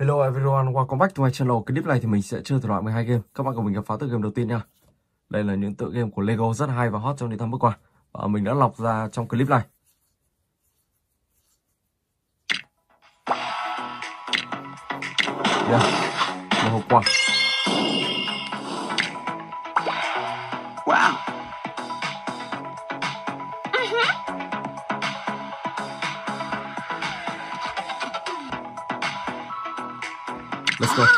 Hello everyone, welcome back to my channel. Clip này thì mình sẽ chơi thể loại 12 game. Các bạn cùng mình khám phá tựa game đầu tiên nha. Đây là những tựa game của Lego rất hay và hot trong những tháng vừa qua. Và mình đã lọc ra trong clip này. Một hộp quà. Wow. Let's go.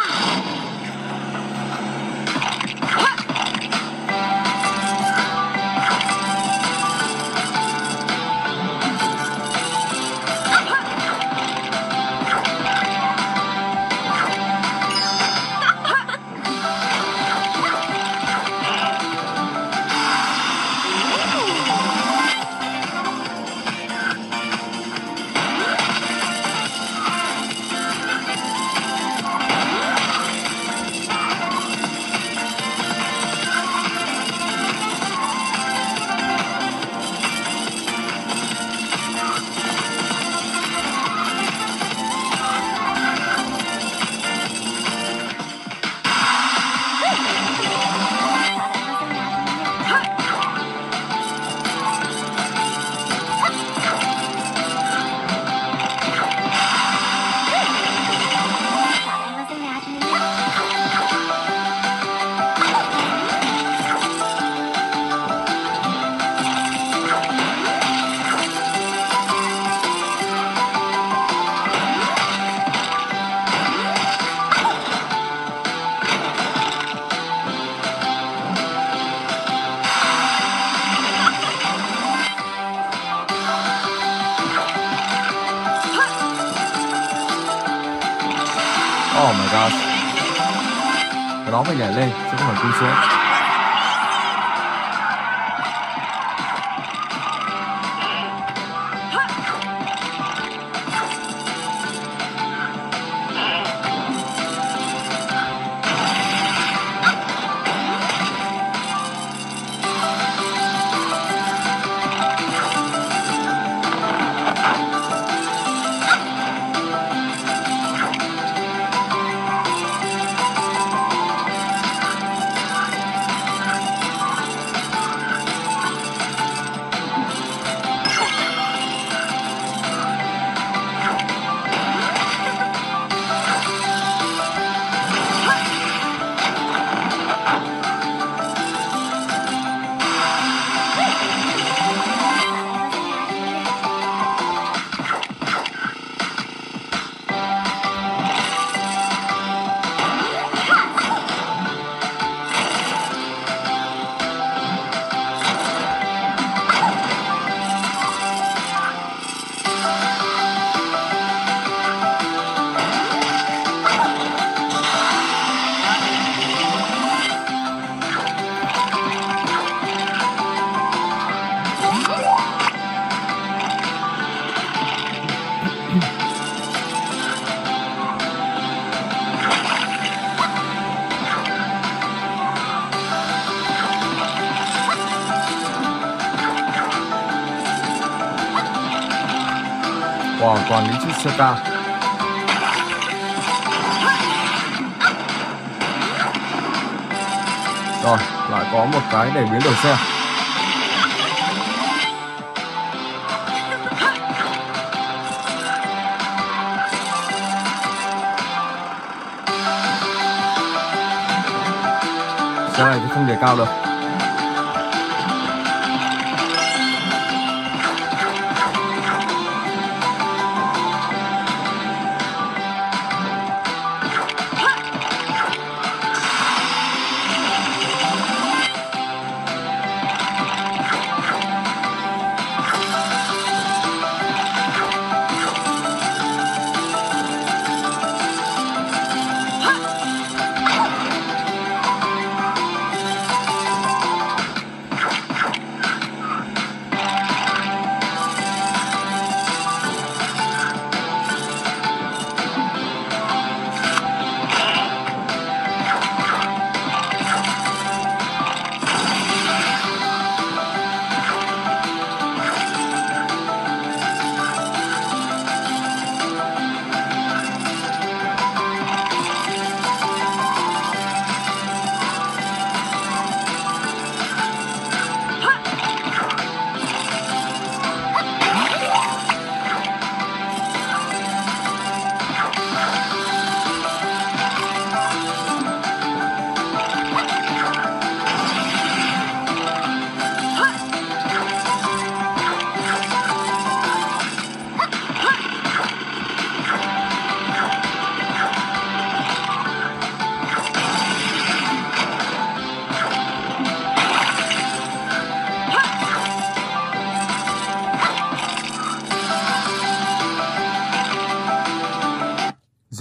Oh my god. Cái đó phải nhảy lên chứ không phải cúi xuống. Wow, toàn những chiếc xe cao. Rồi, lại có một cái để biến đổi xe. Xe này thì không để cao được.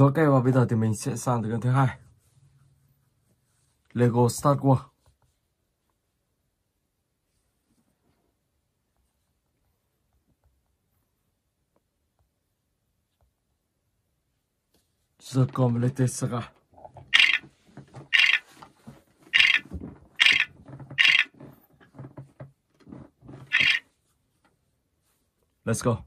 Rồi ok, và bây giờ thì mình sẽ sang tựa game thứ hai, Lego Star Wars. The Complete Saga. Let's go.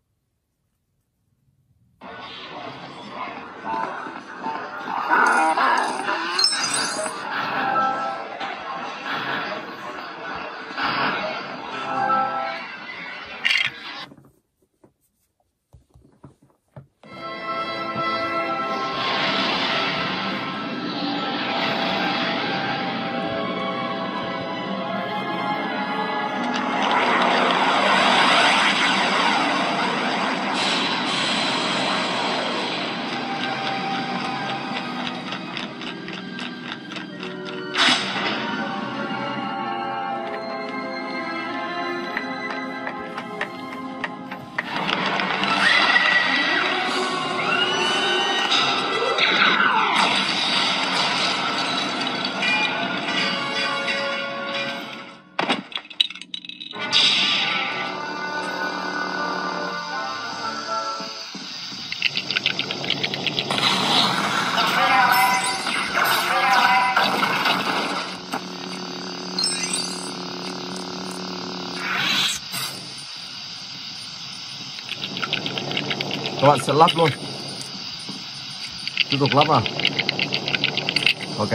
Các bạn sẽ lắp luôn. Tiếp tục lắp nào. Ok.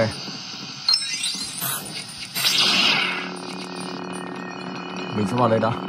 Mình sẽ vào đây đã.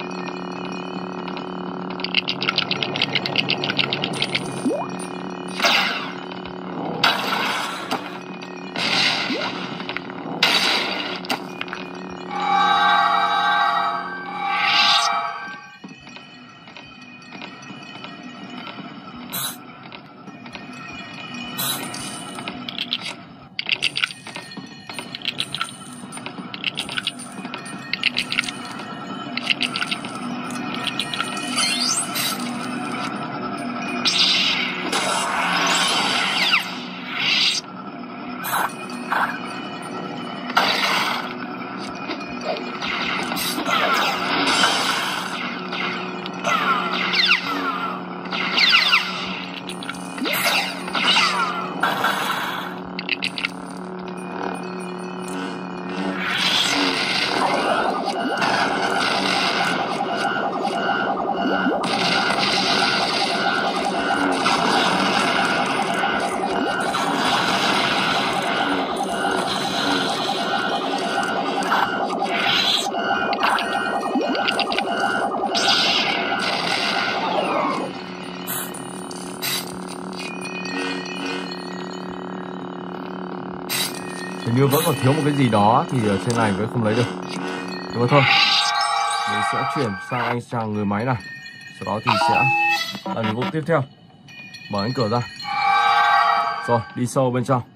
Hình như vẫn còn thiếu một cái gì đó thì ở trên này vẫn không lấy được. Nhưng mà thôi, mình sẽ chuyển sang anh chàng người máy này. Sau đó thì sẽ là nhiệm vụ tiếp theo. Mở cánh cửa ra. Rồi, đi sâu bên trong.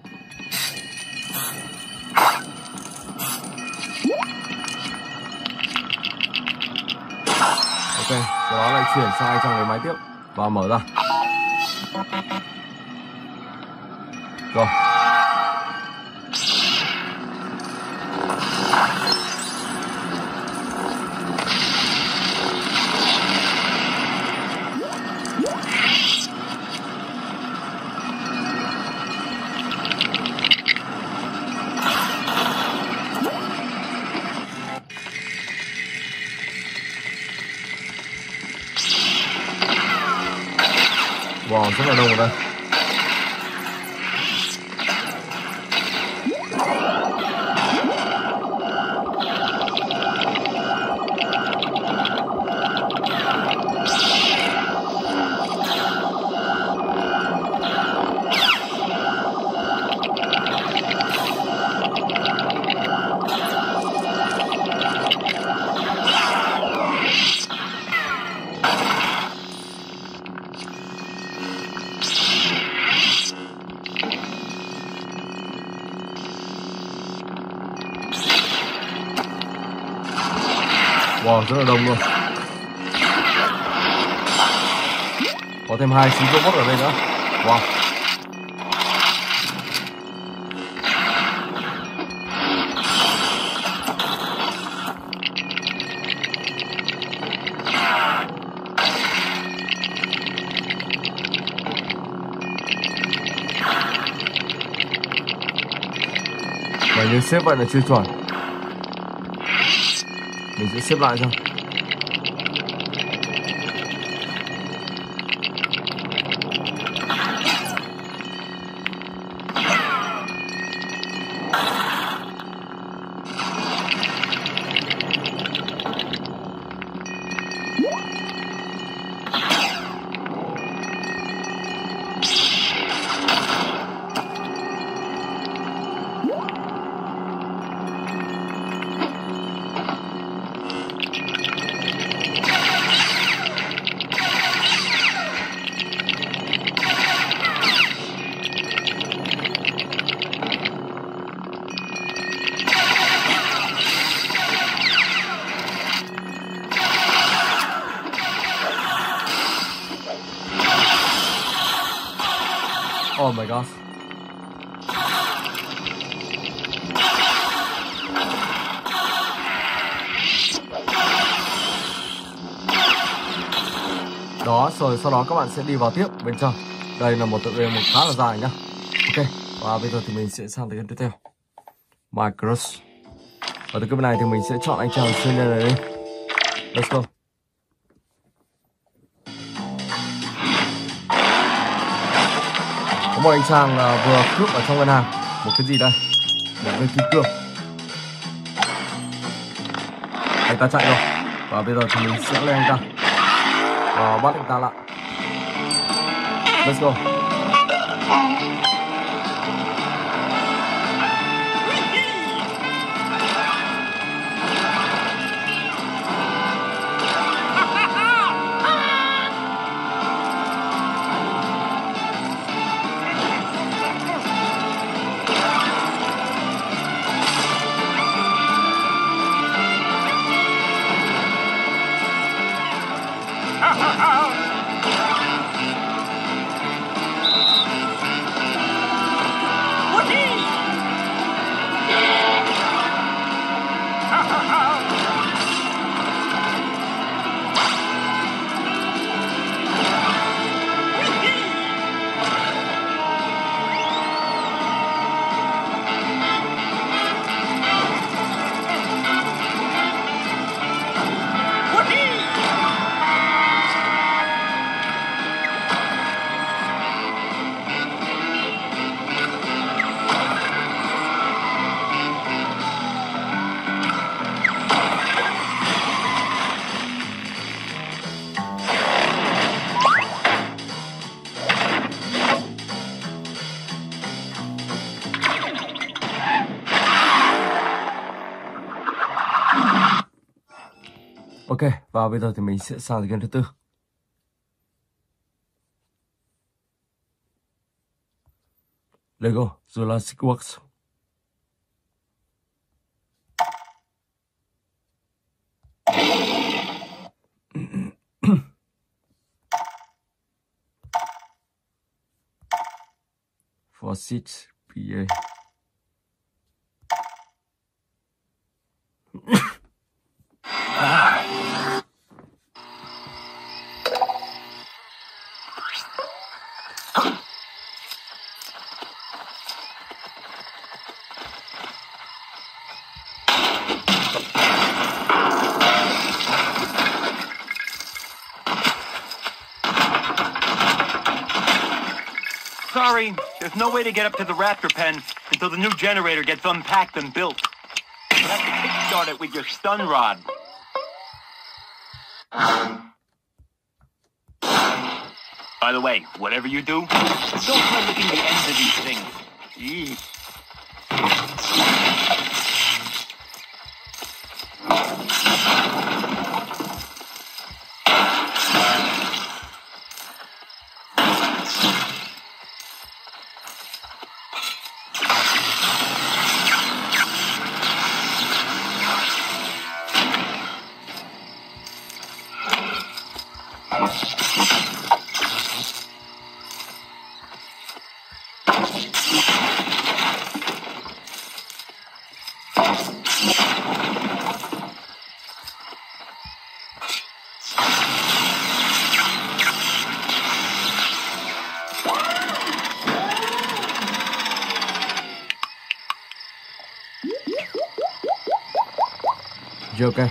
Ok, sau đó lại chuyển sang anh chàng người máy tiếp và mở ra. Rồi. Wow, rất là đông ở đây. Wow, rất là đông luôn. Có thêm 2 xí robot ở đây nữa. Wow. Và như xếp vậy là chưa chuẩn. Mình sẽ xếp lại cho. Oh my gosh. Đó, rồi sau đó các bạn sẽ đi vào tiếp bên trong. Đây là một tựa game một khá là dài nhá. Ok, và bây giờ thì mình sẽ sang tới game tiếp theo. My Crush. Ở từ cái bên này thì mình sẽ chọn anh chàng xuyên này đi. Let's go. Có một anh chàng vừa cướp ở trong ngân hàng. Một cái gì đây? Một viên kim cương. Anh ta chạy rồi. Và bây giờ thì mình sẽ lên anh ta và bắt anh ta lại. Let's go. Ok, và bây giờ thì mình sẽ sang game thứ tư. Lego Jurassic Works. For 6 PA. Sorry, there's no way to get up to the raptor pen until the new generator gets unpacked and built. You'll have to kickstart it with your stun rod. By the way, whatever you do, don't try licking the ends of these things. Eee. Joker.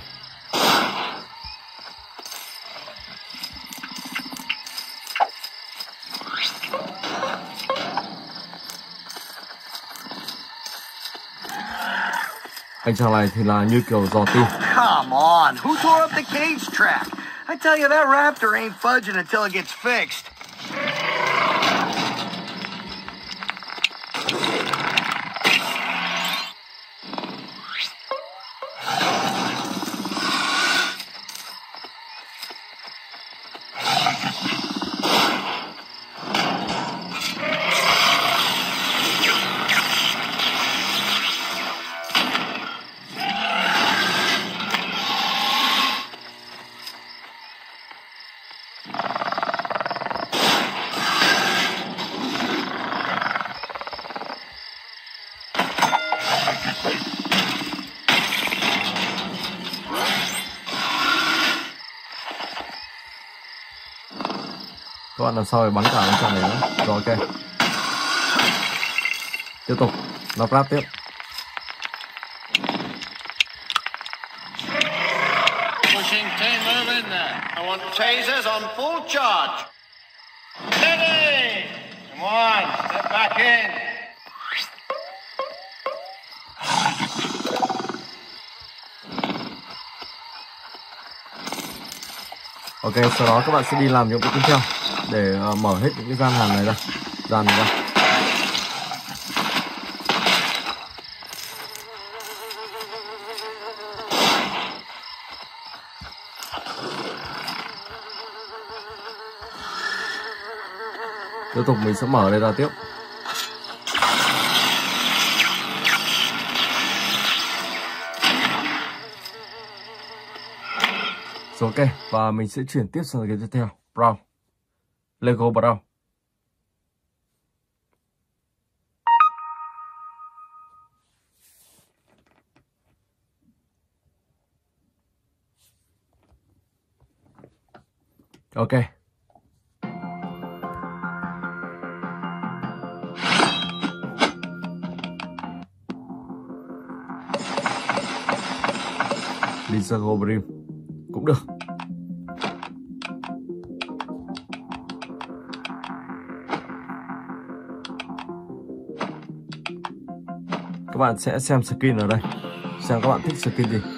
Anh chàng này thì là như kiểu dò tim. Come on, who tore up the cage track? I tell you, that raptor ain't fudging until it gets fixed. Các bạn làm sao để bắn cả anh chàng này nữa. Rồi ok. Tiếp tục lắp ráp tiếp. Pushing team move in there. I want tasers on full charge. Steady! Come on, step back in. Ok, sau đó các bạn sẽ đi làm những cái tiếp theo để mở hết những cái gian hàng này ra. Gian này ra. Tiếp tục mình sẽ mở đây ra tiếp. Rồi ok, và mình sẽ chuyển tiếp sang cái tiếp theo. Brown. Lego Brown. Ok. Lego Brown cũng được. Các bạn sẽ xem skin ở đây, xem các bạn thích skin gì.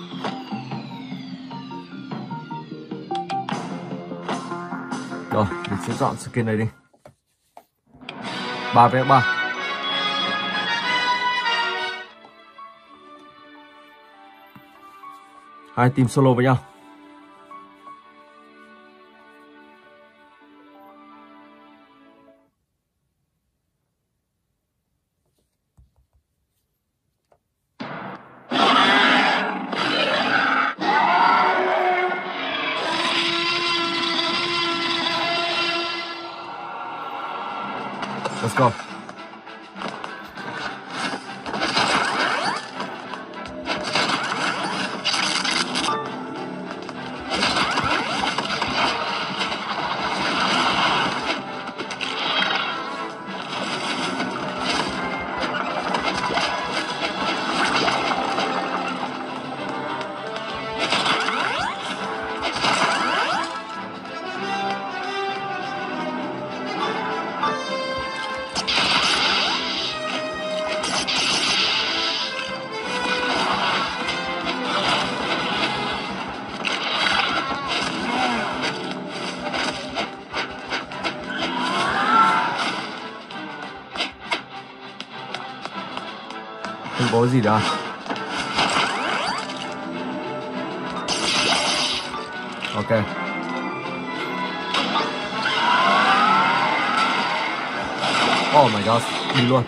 Rồi, mình sẽ chọn skin này đi. 3v3. Hai team solo với nhau. Let's go. Không có gì đâu. Ok. Oh my god, đi luôn.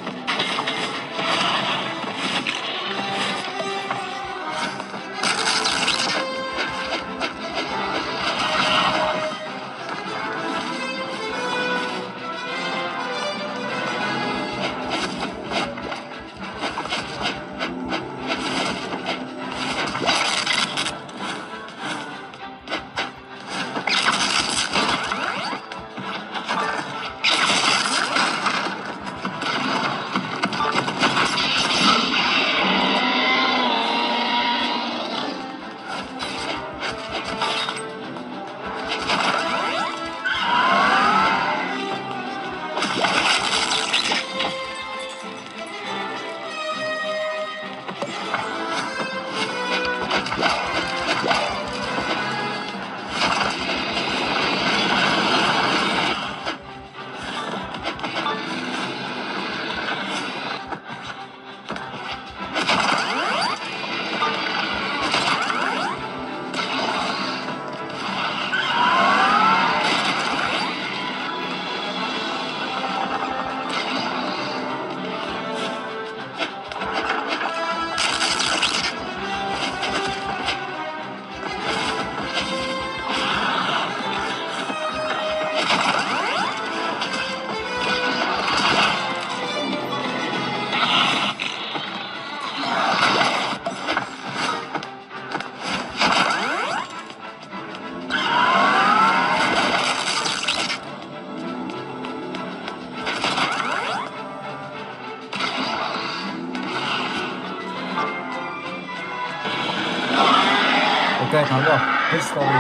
thắng rồi. History.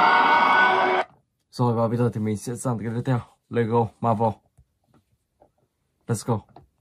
Rồi và bây giờ thì mình sẽ sang cái tiếp theo. Lego Marvel. Let's go.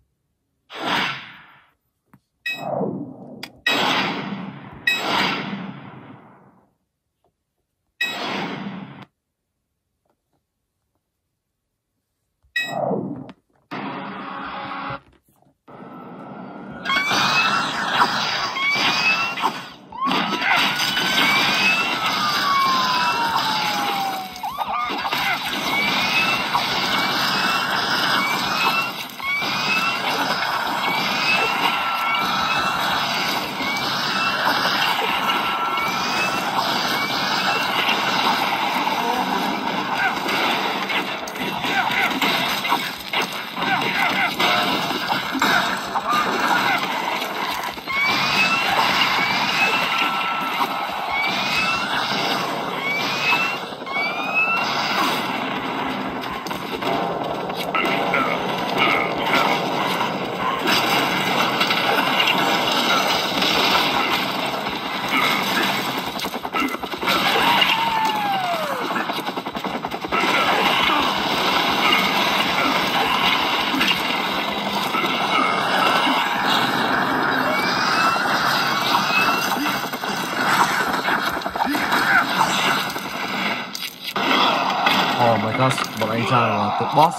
Oh my gosh, bọn anh trai là top boss.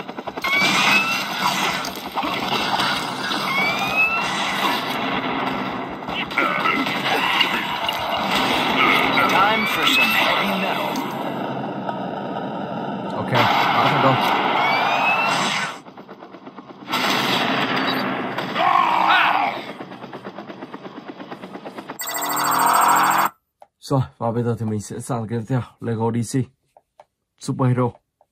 Time for some heavy metal. Ok, đã thành công. Rồi, và bây giờ thì mình sẽ sang cái tiếp theo. Lego DC Superhero.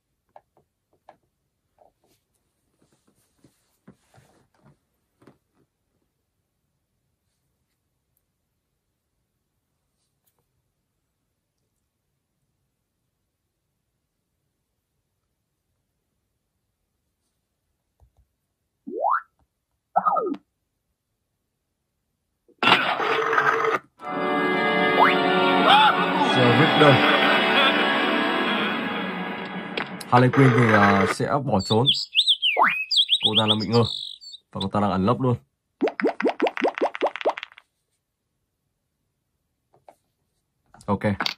The Riddler. Harley Quinn thì sẽ bỏ trốn. Cô ta là bị ngơ và cô ta đang ẩn nấp luôn. Ok.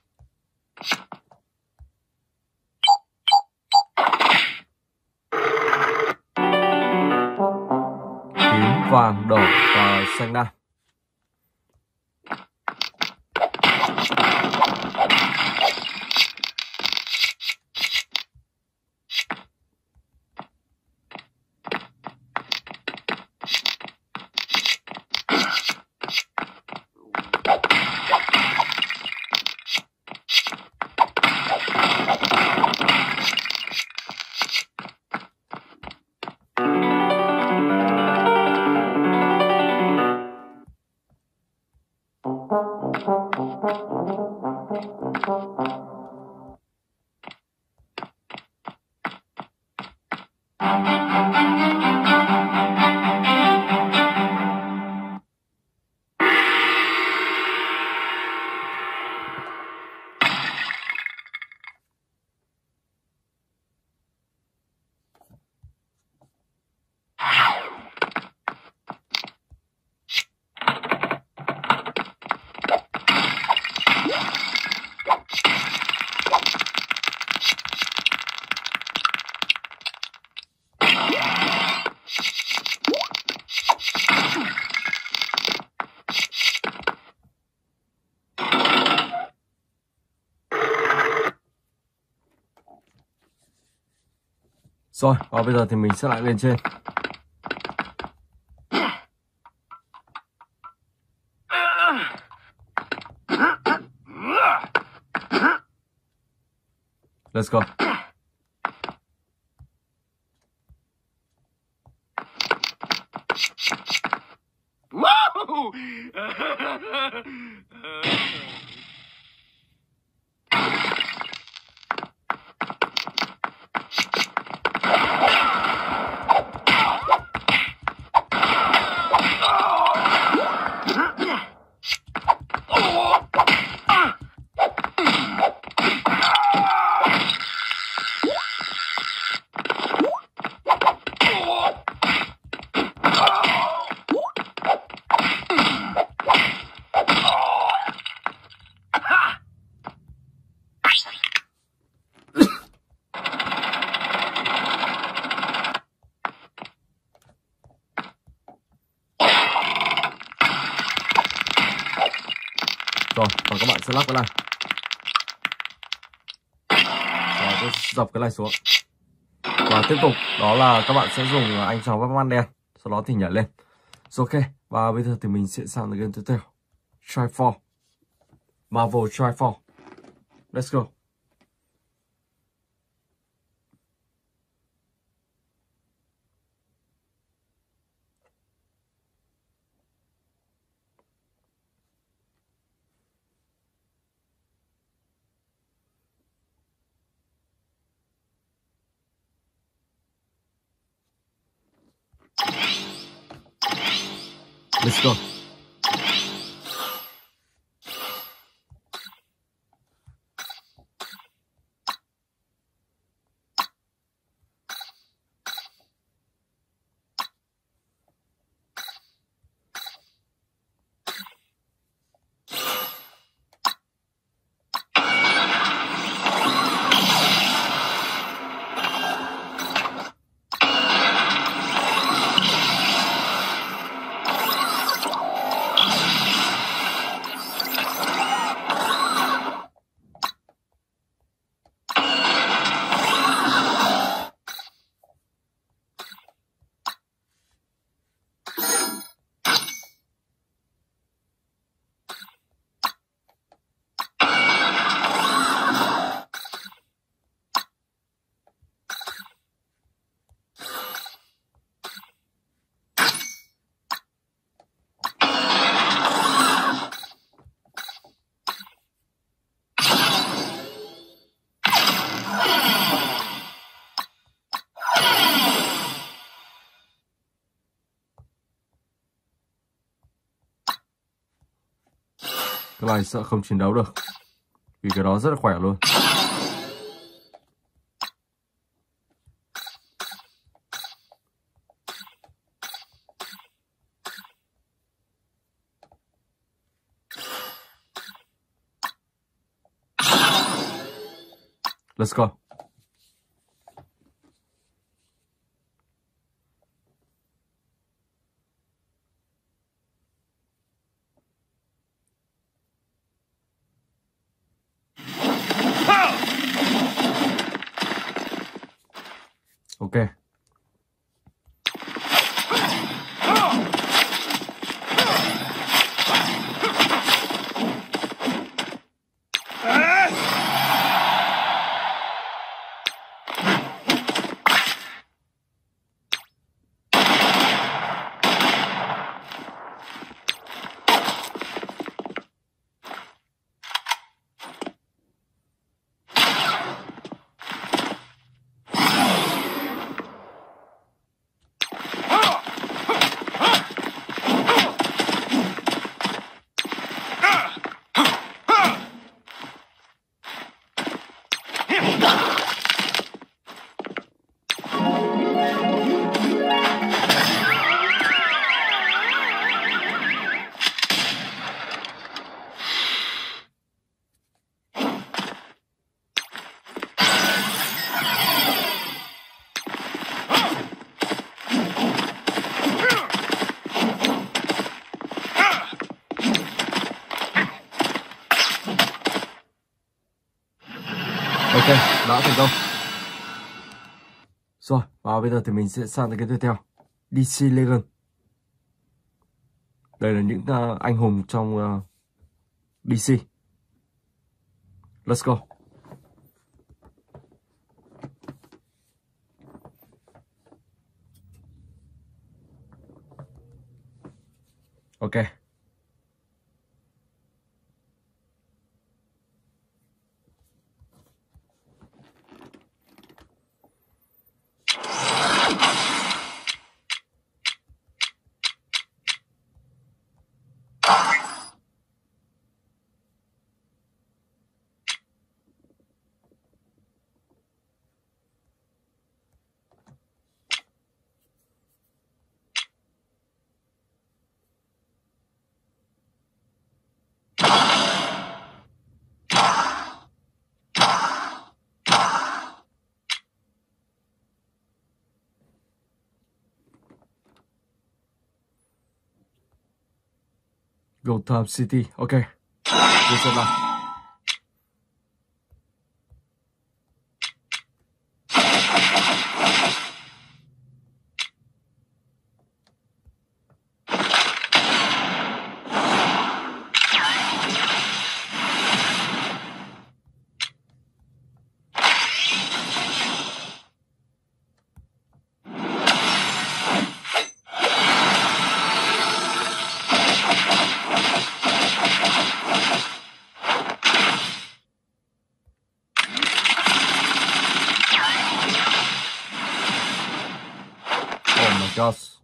Tím, vàng, đỏ và xanh lam. Rồi, và bây giờ thì mình sẽ lại lên trên. Let's go. Rồi, và các bạn sẽ lắp cái này. Rồi, tôi dập cái này xuống. Và tiếp tục, đó là các bạn sẽ dùng anh chó vắt van đen. Sau đó thì nhảy lên. Ok, và bây giờ thì mình sẽ sang cái game tiếp theo. Strike 4. Marvel Strike 4. Let's go. Let's go. Cái này sợ không chiến đấu được. Vì cái đó rất là khỏe luôn. Let's go. Ok. Ok, đã thành công. Rồi, và bây giờ thì mình sẽ sang tới cái tiếp theo. DC Legend. Đây là những anh hùng trong DC. Let's go. Ok. Gotham City. Ok. Tiếp tục nào. Gosh.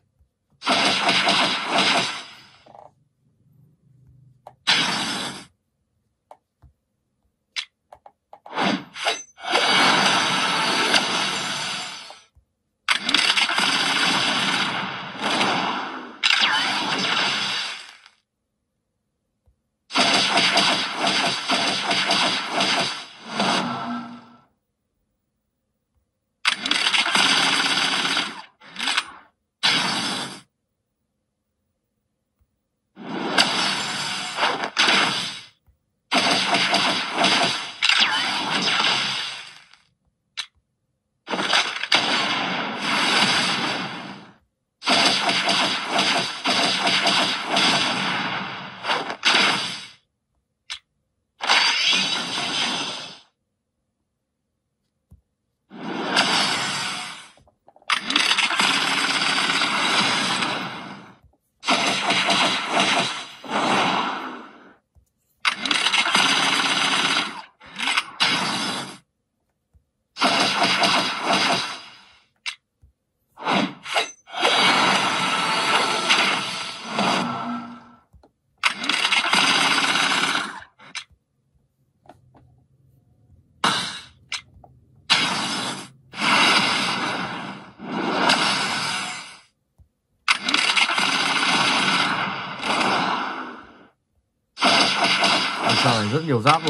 Trời, rất nhiều giáp luôn.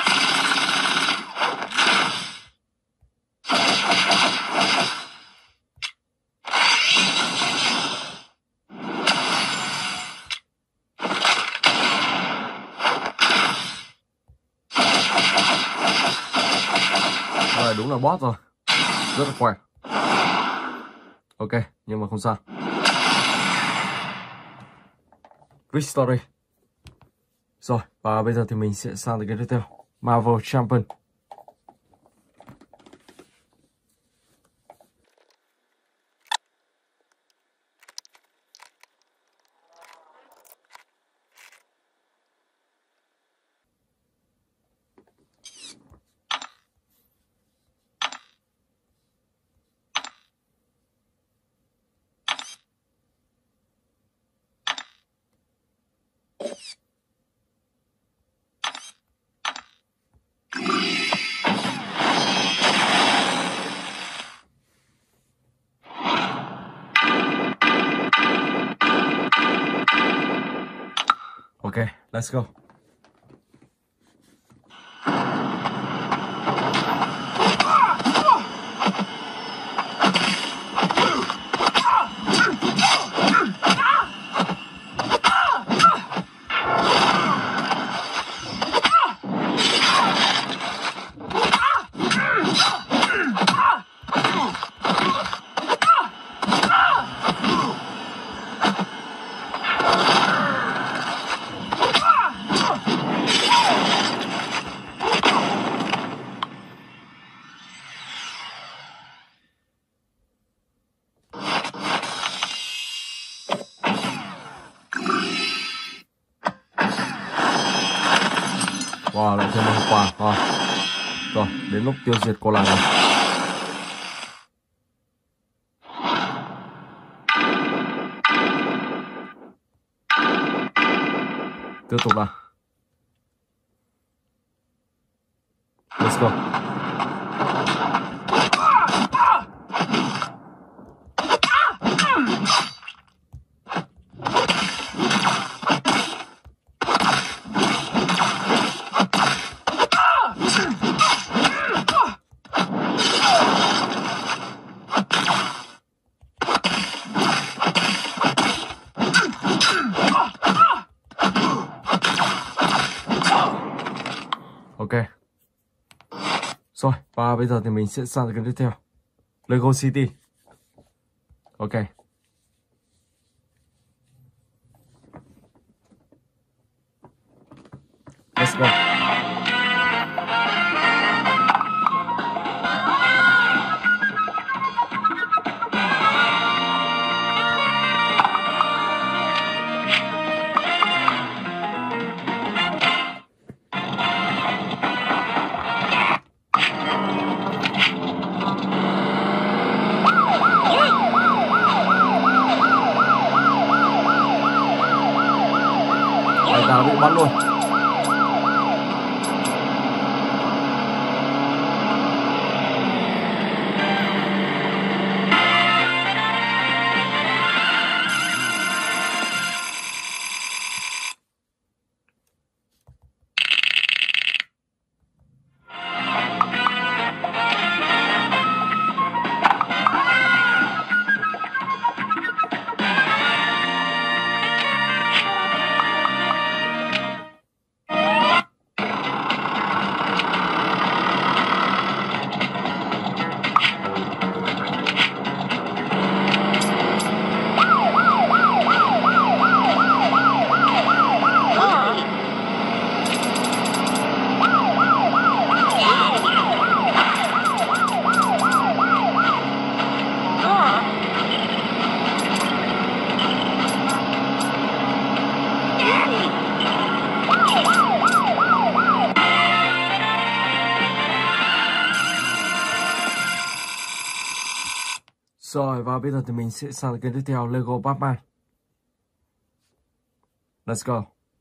Rồi, đúng là boss rồi. Rất là khỏe. Ok, nhưng mà không sao. Victory. Rồi, và bây giờ thì mình sẽ sang tới cái tiếp theo, Marvel Champion. Okay, let's go. Wow, lại thêm một quả. Rồi, đến lúc tiêu diệt cô làng này. Tiếp tục nào. Let's go. Rồi, và bây giờ thì mình sẽ sang cái tiếp theo. Lego City. Ok. Let's go. Bị bắn luôn. Rồi, và bây giờ thì mình sẽ sang kênh tiếp theo, Lego Batman. Let's go.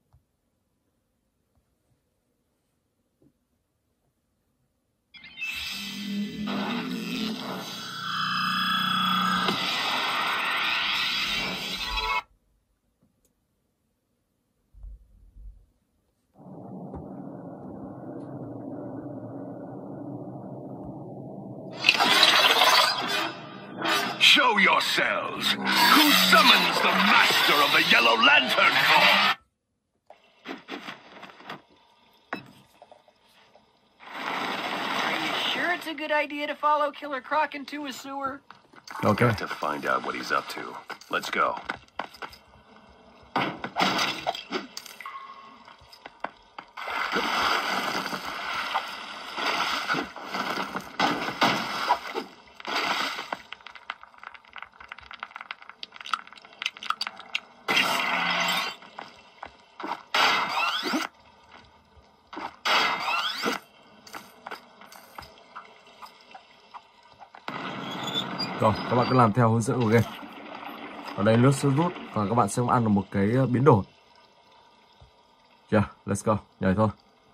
Show yourselves! Who summons the master of the Yellow Lantern Corps? Are you sure it's a good idea to follow Killer Croc into a sewer? Okay. Got to find out what he's up to. Let's go. Rồi, các bạn cứ làm theo hướng dẫn của game. Ở đây nước sẽ rút và các bạn sẽ ăn được một cái biến đổi. Yeah, let's go, nhảy thôi.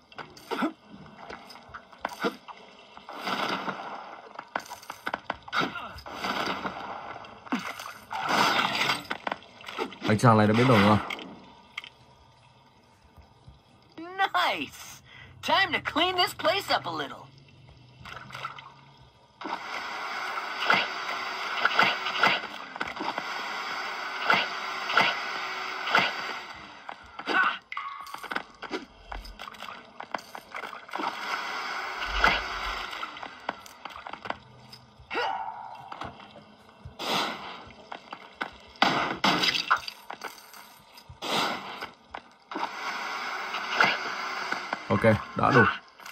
Anh chàng này đã biến đổi rồi. Nice! Time to clean this place up a little. Ok, đã đủ.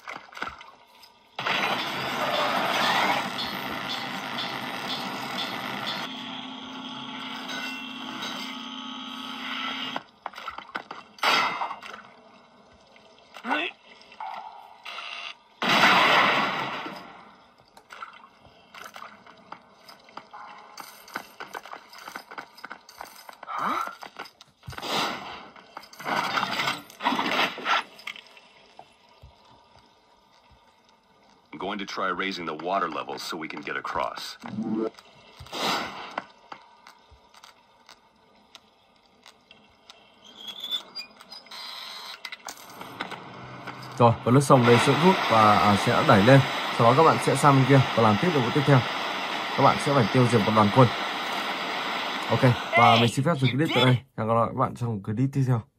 I'm going to try raising the water levels so we can get across. Rồi, và nước sông đây sẽ rút và sẽ đẩy lên. Sau đó các bạn sẽ sang bên kia và làm tiếp được bước tiếp theo. Các bạn sẽ phải tiêu diệt một đoàn quân. Ok, và mình xin phép dừng clip tại đây. Hẹn gặp lại các bạn trong clip tiếp theo.